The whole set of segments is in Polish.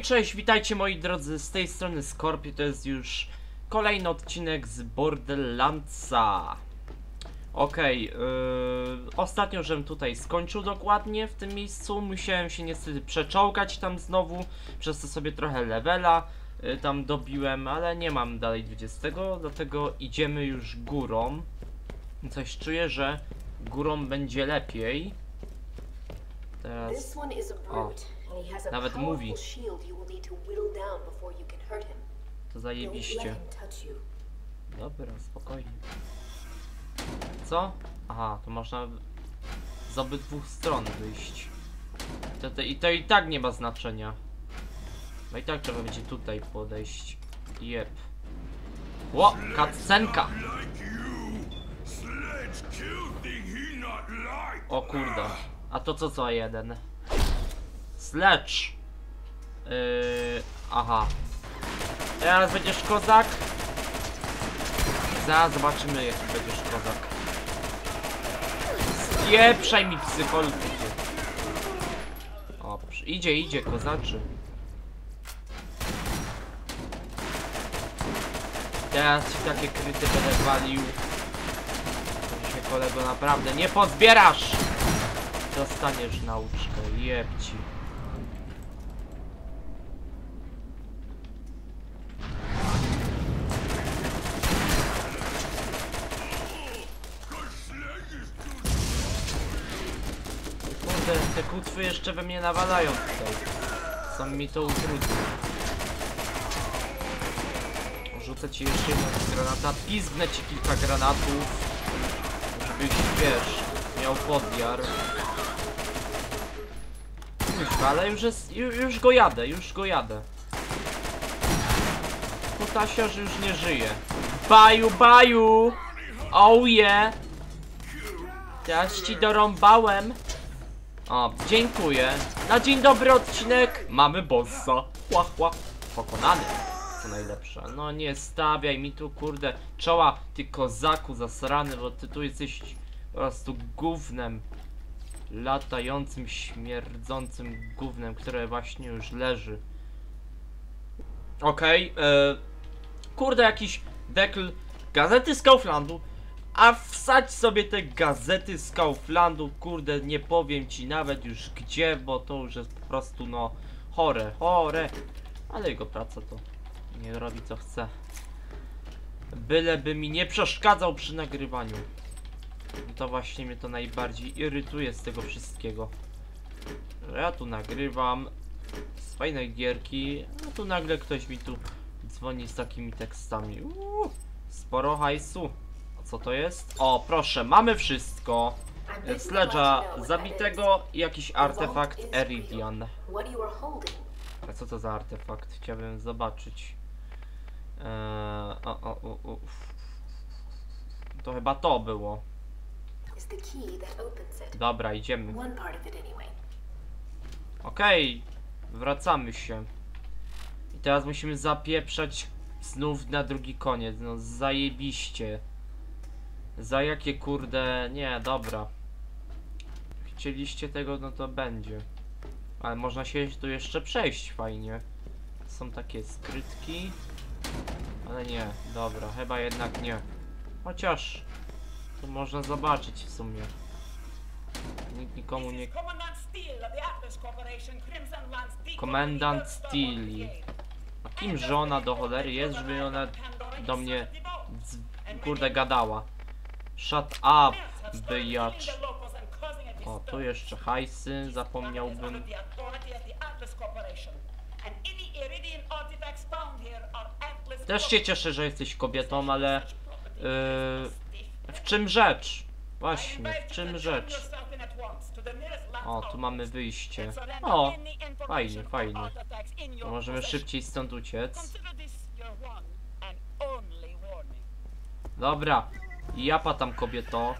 cześć, witajcie moi drodzy, z tej strony Scorpio, to jest już kolejny odcinek z Borderlandsa. Okej, ostatnio żem tutaj skończył dokładnie w tym miejscu, musiałem się niestety przeczołgać tam znowu, przez to sobie trochę levela tam dobiłem, ale nie mam dalej 20, dlatego idziemy już górą. Coś czuję, że górą będzie lepiej. Teraz... O, nawet mówi. To zajebiście. Dobra, spokojnie. Co? Aha, to można z obydwu stron wyjść. To i tak nie ma znaczenia. No i tak trzeba będzie tutaj podejść. Jep. Ło, cutscenka! O kurde. A to co jeden? Sledge. Aha. Teraz będziesz kozak. Zaraz zobaczymy jaki będziesz kozak. Spieprzaj mi psycholku. O, idzie kozaczy. Teraz ci takie kryty będę walił. To się kolego naprawdę nie pozbierasz! Dostaniesz nauczkę, jebci. Kurde, te kutwy jeszcze we mnie nawalają tutaj. Sam mi to utrudni. Rzucę ci jeszcze jedną granata, pizgnę ci kilka granatów, żebyś, wiesz, miał podjar. Ale już go jadę. Kutasiarz już nie żyje. Baju! Oh yeah! Teraz ci dorąbałem. O, dziękuję. Na dzień dobry odcinek mamy bossa. Pokonany. Co najlepsze. No nie stawiaj mi tu, kurde, czoła, ty kozaku zasrany, bo ty tu jesteś po prostu gównem. Latającym, śmierdzącym gównem, które właśnie już leży. Okej, kurde, jakiś dekl gazety z Kauflandu. A wsadź sobie te gazety z Kauflandu, kurde, nie powiem ci nawet już gdzie, bo to już jest po prostu, no, chore. Ale jego praca to nie robi co chce. Byleby mi nie przeszkadzał przy nagrywaniu. To właśnie mnie to najbardziej irytuje z tego wszystkiego. Że ja tu nagrywam z fajnej gierki, a tu nagle ktoś mi tu dzwoni z takimi tekstami. Sporo hajsu. A co to jest? O, proszę, mamy wszystko. Sledge'a zabitego i jakiś artefakt Eridian. A co to za artefakt? Chciałbym zobaczyć. To chyba to było. Dobra, idziemy. Okej, wracamy się. I teraz musimy zapieprzać znów na drugi koniec. No zajebiście. Za jakie kurde... Nie, dobra. Chcieliście tego, no to będzie. Ale można się tu jeszcze przejść fajnie. Są takie skrytki. Ale nie, dobra, chyba jednak nie. Chociaż... to można zobaczyć w sumie. Nikt nikomu nie... Komendant Steely. A kim żona do cholery jest, żeby ona do mnie kurde gadała? Shut up, byjacz. O, tu jeszcze hajsy, zapomniałbym. Też się cieszę, że jesteś kobietą, ale... w czym rzecz? Właśnie, w czym rzecz? O, tu mamy wyjście. O, fajnie. To możemy szybciej stąd uciec. Dobra, japa tam kobieto.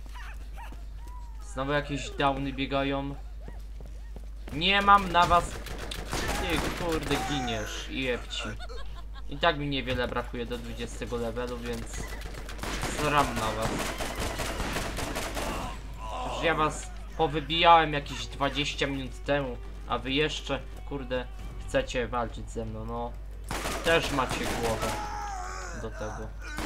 Znowu jakieś downy biegają. Nie mam na was... Ty kurde giniesz, jebci. I tak mi niewiele brakuje do 20 levelu, więc... Zram na was. Już ja was powybijałem jakieś 20 minut temu, a wy jeszcze, kurde, chcecie walczyć ze mną, no też macie głowę do tego.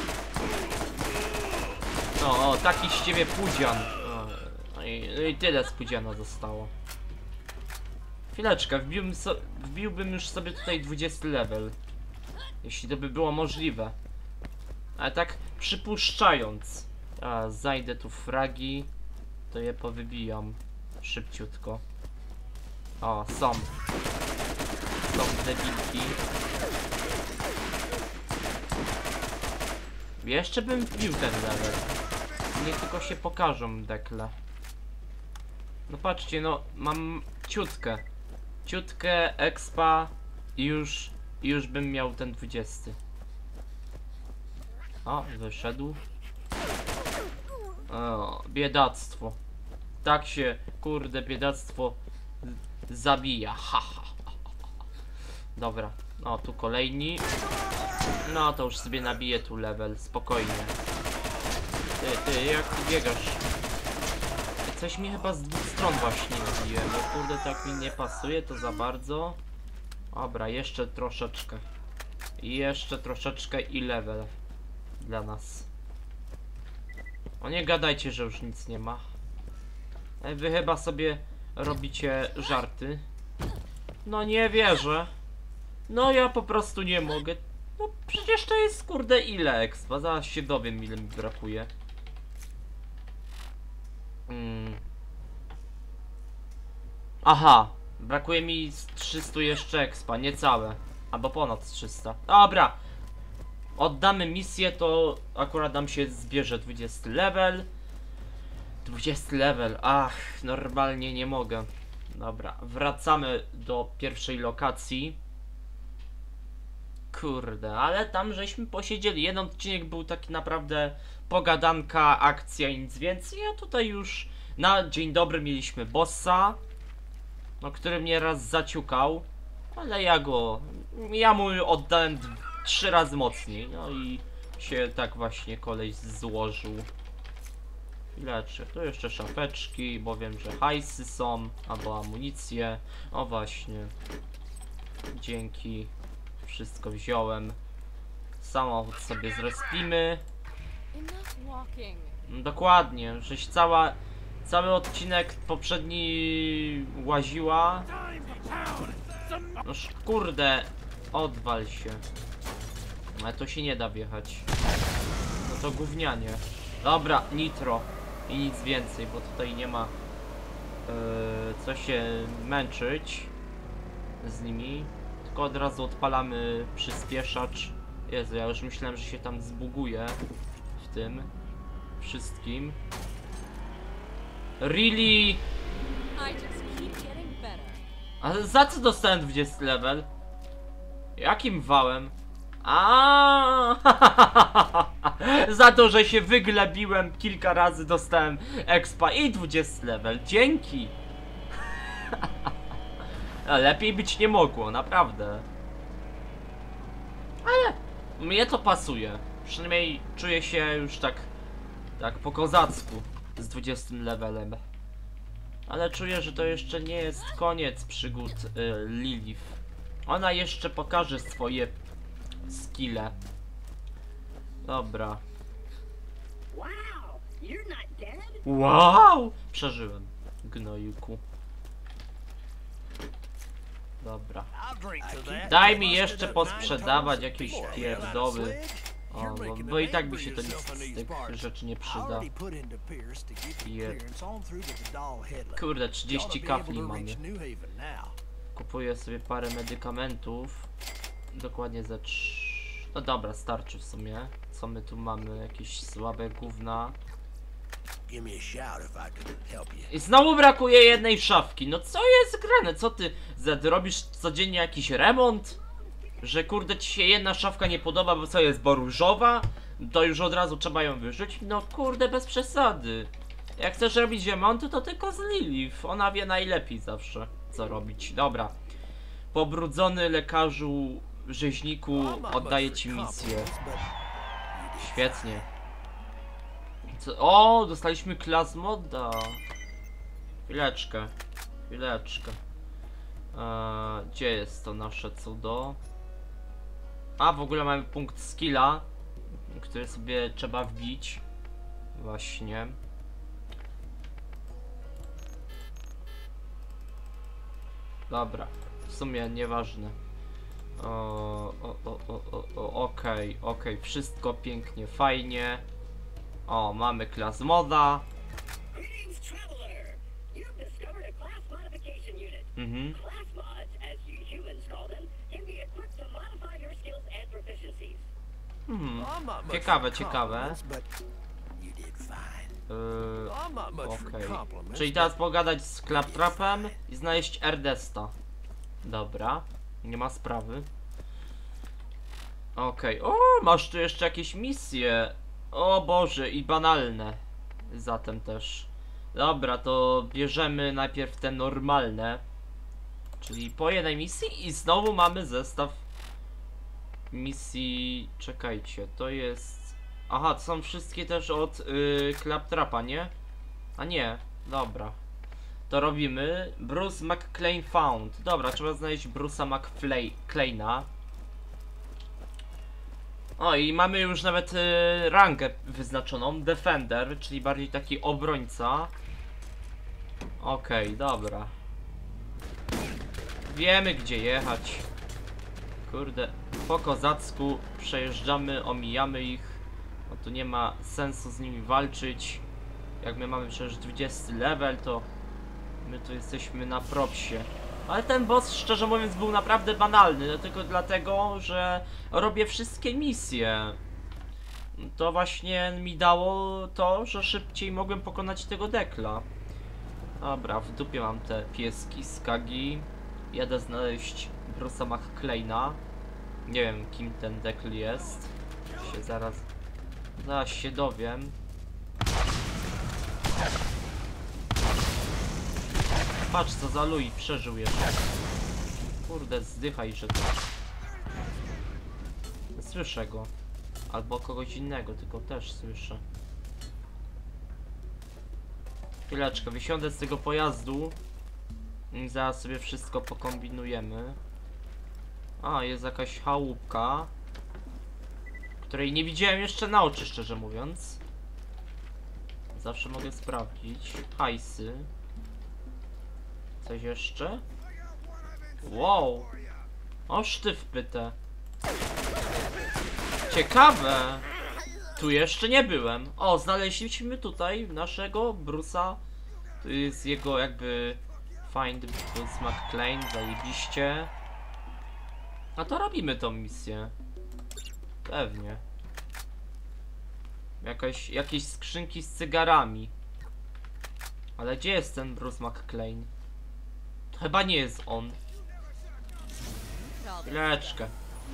No, o, taki z ciebie pudzian. No i tyle z pudziana zostało. Chwileczkę, wbiłbym już sobie tutaj 20 level. Jeśli to by było możliwe. Ale tak przypuszczając. A, zajdę tu fragi. To je powybijam. Szybciutko. O, są. Są debilki. Jeszcze bym wbił ten level. Niech tylko się pokażą dekle. No patrzcie, no mam ciutkę. Ciutkę expa i już bym miał ten 20. O, wyszedł. O, biedactwo. Tak się, kurde, biedactwo zabija. Ha, ha, ha, ha. Dobra, no tu kolejni. No to już sobie nabiję tu level, spokojnie. Ty, jak ty biegasz? Coś mi chyba z dwóch stron właśnie nabije, bo kurde tak mi nie pasuje to za bardzo. Dobra, jeszcze troszeczkę. Jeszcze troszeczkę i level dla nas. O nie gadajcie, że już nic nie ma. Wy chyba sobie robicie żarty. No nie wierzę. No ja po prostu nie mogę. No przecież to jest kurde ile expa. Zaraz się dowiem ile mi brakuje. Aha, brakuje mi z 300 jeszcze expa, niecałe. Albo ponad 300. Dobra. Oddamy misję, to akurat nam się zbierze 20 level. 20 level, ach, normalnie nie mogę. Dobra, wracamy do pierwszej lokacji. Kurde, ale tam żeśmy posiedzieli. Jeden odcinek był taki naprawdę pogadanka, akcja i nic więcej. A tutaj już na dzień dobry mieliśmy bossa, no, który mnie raz zaciukał. Ale ja mu oddałem 3 razy mocniej. No i się tak właśnie koleś złożył. Lecz tu jeszcze szafeczki, bo wiem, że hajsy są, albo amunicje. O właśnie. Dzięki. Wszystko wziąłem. Samochód sobie zrespimy. Dokładnie, żeś cały odcinek poprzedni łaziła. No kurde, odwal się. Ale to się nie da wjechać. No to gównianie. Dobra, nitro i nic więcej, bo tutaj nie ma co się męczyć z nimi. Tylko od razu odpalamy przyspieszacz. Jezu, ja już myślałem, że się tam zbuguje w tym wszystkim. Really? A za co dostałem 20 level? Jakim wałem? Za to, że się wyglebiłem kilka razy, dostałem expa i 20 level. Dzięki. Lepiej być nie mogło, naprawdę. Ale mnie to pasuje. Przynajmniej czuję się już tak po kozacku z 20 levelem. Ale czuję, że to jeszcze nie jest koniec przygód Lilith. Ona jeszcze pokaże swoje skille. Dobra. Wow! Przeżyłem, gnojuku. Dobra. Daj mi jeszcze posprzedawać jakieś pierdoły. O, bo i tak by się to nic z tych rzeczy nie przyda. Kurde, 30 kafli mamy. Kupuję sobie parę medykamentów. Dokładnie ze 3. No dobra, starczy w sumie. Co my tu mamy? Jakieś słabe gówna. I znowu brakuje jednej szafki. No co jest grane? Co ty, Zed, robisz codziennie jakiś remont? Że kurde ci się jedna szafka nie podoba, bo co jest, bo różowa? To już od razu trzeba ją wyrzucić? No kurde, bez przesady. Jak chcesz robić remonty, to tylko z Lilith. Ona wie najlepiej zawsze, co robić. Dobra. Pobrudzony lekarzu, rzeźniku, oddaję ci misję. Świetnie. O, dostaliśmy klas moda. Chwileczkę. Gdzie jest to nasze cudo? A, w ogóle mamy punkt skilla, który sobie trzeba wbić. Właśnie. Dobra, w sumie nieważne. Okej, wszystko pięknie, fajnie. O, mamy klas moda. Greetings, traveler! You've discovered a class modification unit. Mhm. Class mods, as you humans call them, can be equipped to modify your skills and proficiencies. I'm not much Ciekawe, for ciekawe. compliments, but you did fine. I'm not much for Okej. compliments, Czyli teraz pogadać z Claptrapem i znaleźć Erdesta. Dobra, nie ma sprawy. Okej, o, masz tu jeszcze jakieś misje. O Boże, i banalne. Zatem też. Dobra, to bierzemy najpierw te normalne. Czyli po jednej misji i znowu mamy zestaw misji. Czekajcie, to jest... Aha, to są wszystkie też od Claptrapa, nie? A nie, dobra. To robimy. Bruce McClane found. Dobra, trzeba znaleźć Bruce'a McClane'a. O, i mamy już nawet rangę wyznaczoną. Defender, czyli bardziej taki obrońca. Okej, dobra. Wiemy, gdzie jechać. Kurde, po kozacku przejeżdżamy, omijamy ich. No tu nie ma sensu z nimi walczyć. Jak my mamy przecież 20 level, to my tu jesteśmy na propsie. Ale ten boss, szczerze mówiąc, był naprawdę banalny, no tylko dlatego, że robię wszystkie misje. To właśnie mi dało to, że szybciej mogłem pokonać tego dekla. Dobra, w dupie mam te pieski z Kagi. Jadę znaleźć Bruce'a McClane'a. Nie wiem, kim ten dekl jest. Zaraz się dowiem. Patrz, co za Louis, przeżył jeszcze. Kurde, zdychaj, że to... Słyszę go. Albo kogoś innego, tylko też słyszę. Chwileczkę, wysiądę z tego pojazdu. I zaraz sobie wszystko pokombinujemy. A, jest jakaś chałupka, której nie widziałem jeszcze na oczy, szczerze mówiąc. Zawsze mogę sprawdzić. Hajsy. Coś jeszcze? Wow! O, sztyw pytę. Ciekawe! Tu jeszcze nie byłem. O, znaleźliśmy tutaj naszego Bruce'a. To jest jego jakby... Find Bruce McClane, zajebiście. A to robimy tą misję. Pewnie. Jakieś skrzynki z cygarami. Ale gdzie jest ten Bruce McClane? To chyba nie jest on. Chwileczkę.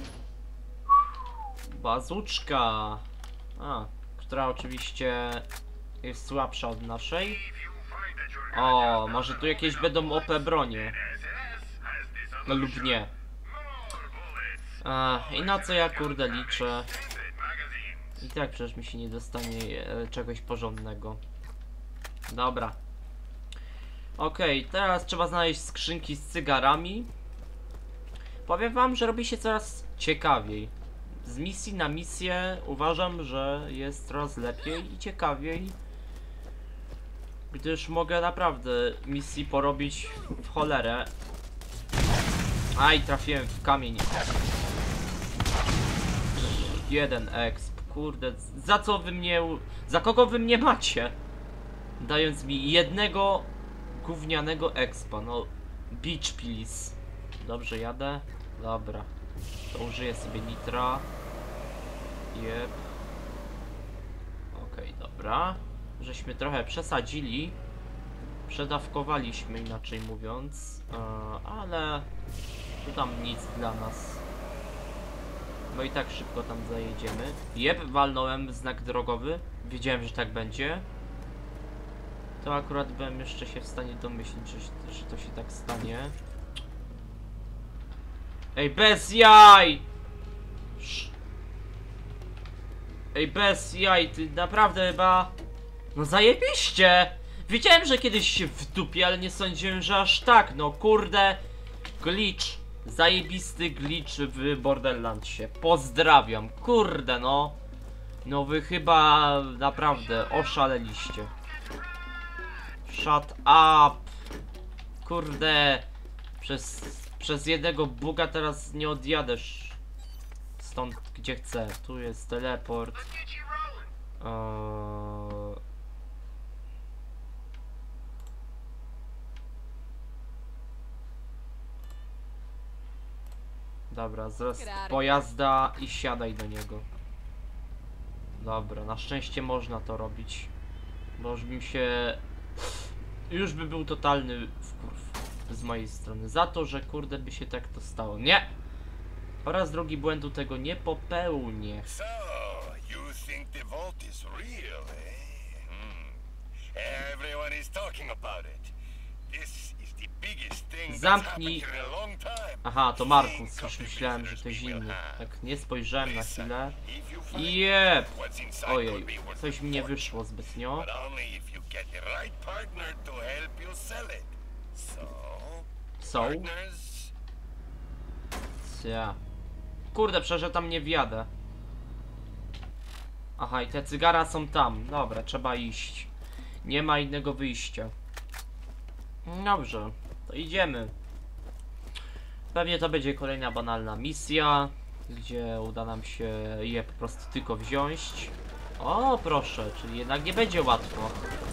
Bazuczka. A, która oczywiście jest słabsza od naszej. O, może tu jakieś będą OP bronie. No lub nie. I na co ja kurde liczę? I tak przecież mi się nie dostanie czegoś porządnego. Dobra. Okej, teraz trzeba znaleźć skrzynki z cygarami. Powiem wam, że robi się coraz ciekawiej. Z misji na misję uważam, że jest coraz lepiej i ciekawiej. Gdyż mogę naprawdę misji porobić w cholerę. Aj, trafiłem w kamień. Jeden exp, kurde, za co wy mnie... Za kogo wy mnie macie? Dając mi jednego gównianego expa, no... Beach please. Dobrze jadę? Dobra. To użyję sobie nitra. Jep. Okej, dobra. Żeśmy trochę przesadzili. Przedawkowaliśmy, inaczej mówiąc. Ale... Tu tam nic dla nas. Bo i tak szybko tam zajedziemy. Jep, walnąłem znak drogowy. Wiedziałem, że tak będzie. To akurat byłem jeszcze się w stanie domyślić, że to się tak stanie. Ej, bez jaj! Ej, bez jaj, ty naprawdę chyba... No zajebiście! Wiedziałem, że kiedyś się wdupię, ale nie sądziłem, że aż tak, no kurde. Glitch. Zajebisty glitch w Borderlandsie. Pozdrawiam. Kurde no. No wy chyba naprawdę oszaleliście. Shut up. Kurde. Przez jednego buga teraz nie odjadesz stąd gdzie chcę. Tu jest teleport. Dobra, zaraz pojazda i siadaj do niego. Dobra, na szczęście można to robić. Bo już bym się... Już by był totalny wkurw z mojej strony. Za to, że kurde by się tak to stało. Nie! Po raz drugi błędu tego nie popełnię. So, you think the vault is real, eh? Everyone is talking about it. This is the biggest thing that's happened here in a long time. Aha, to Markus. Już myślałem, że ktoś inny. Tak, nie spojrzałem na chwilę. Jep! Ojej, coś mi nie wyszło zbytnio. But only if you get the right partner to help you sell it. So, partners? Cia. Kurde, przecież tam nie wjadę. Aha, i te cygara są tam. Dobra, trzeba iść. Nie ma innego wyjścia. Dobrze, to idziemy. Pewnie to będzie kolejna banalna misja, gdzie uda nam się je po prostu tylko wziąć. O, proszę, czyli jednak nie będzie łatwo.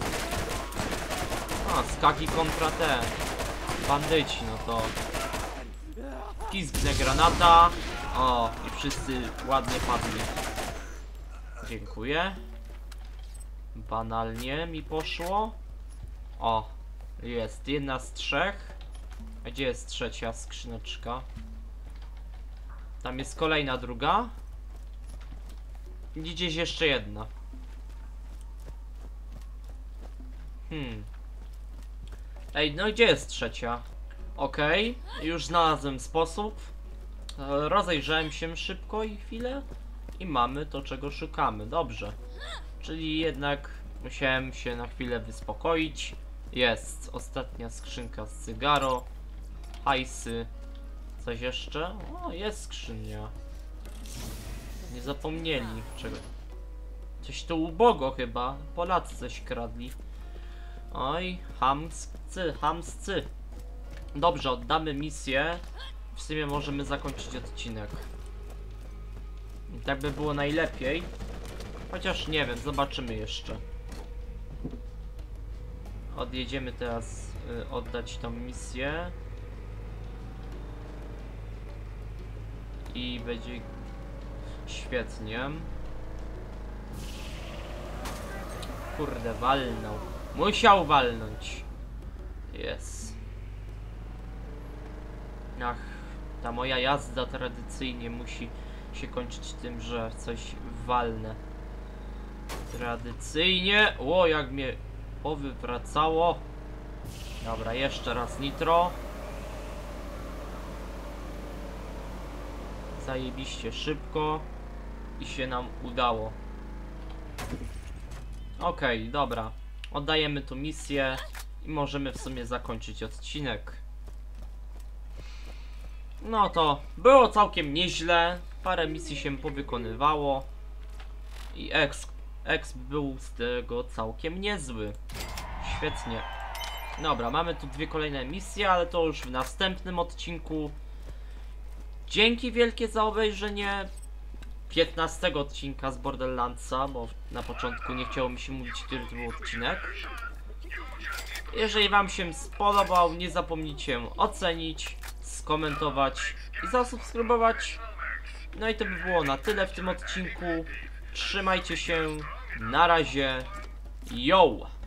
A, skaki kontra te bandyci, no to pisknę granata. O, i wszyscy ładnie padli. Dziękuję. Banalnie mi poszło. O, jest jedna z 3. A gdzie jest trzecia skrzyneczka? Tam jest kolejna druga. I gdzieś jeszcze jedna. Ej, no gdzie jest trzecia? Okej, już znalazłem sposób. Rozejrzałem się szybko i chwilę. I mamy to, czego szukamy. Dobrze. Czyli jednak musiałem się na chwilę wyspokoić. Jest ostatnia skrzynka z cygaro. Hajsy. Coś jeszcze? O, jest skrzynia. Nie zapomnieli czego. Coś tu ubogo chyba. Polacy coś kradli. Oj, hamscy, hamscy. Dobrze, oddamy misję. W sumie możemy zakończyć odcinek. I tak by było najlepiej. Chociaż nie wiem, zobaczymy jeszcze. Odjedziemy teraz oddać tą misję. I będzie świetnie. Kurde, walnął. Musiał walnąć. Jest. Ach, ta moja jazda tradycyjnie musi się kończyć tym, że coś walnę. Tradycyjnie. O, jak mnie powywracało. Dobra, jeszcze raz nitro. Zajebiście szybko. I się nam udało. Okej, dobra. Oddajemy tu misję. I możemy w sumie zakończyć odcinek. No to było całkiem nieźle. Parę misji się powykonywało. I exp był z tego całkiem niezły. Świetnie. Dobra, mamy tu 2 kolejne misje, ale to już w następnym odcinku. Dzięki wielkie za obejrzenie 15 odcinka z Borderlandsa, bo na początku nie chciało mi się mówić, który to był odcinek. Jeżeli wam się spodobał, nie zapomnijcie ocenić, skomentować i zasubskrybować. No i to by było na tyle w tym odcinku. Trzymajcie się, na razie, yo!